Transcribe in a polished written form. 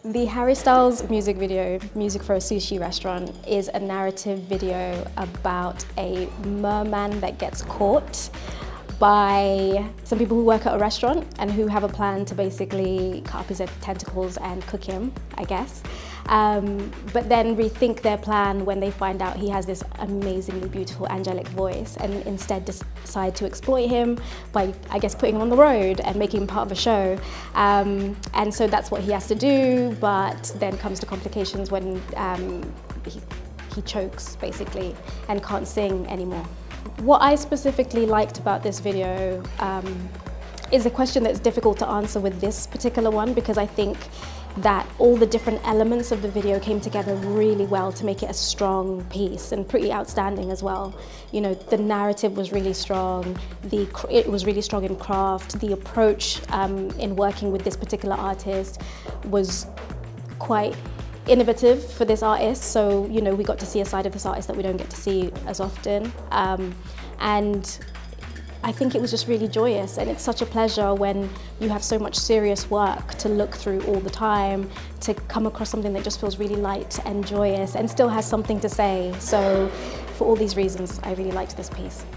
The Harry Styles music video, Music for a Sushi Restaurant, is a narrative video about a merman that gets caught by some people who work at a restaurant and who have a plan to basically cut up his tentacles and cook him, I guess. But then rethink their plan when they find out he has this amazingly beautiful angelic voice, and instead decide to exploit him by, I guess, putting him on the road and making him part of a show. And so that's what he has to do, but then comes to complications when he chokes, basically, and can't sing anymore. What I specifically liked about this video is a question that's difficult to answer with this particular one, because I think that all the different elements of the video came together really well to make it a strong piece, and pretty outstanding as well. You know, the narrative was really strong, it was really strong in craft, the approach in working with this particular artist was quite innovative for this artist, so you know, we got to see a side of this artist that we don't get to see as often, and I think it was just really joyous, and it's such a pleasure when you have so much serious work to look through all the time to come across something that just feels really light and joyous and still has something to say. So for all these reasons, I really liked this piece.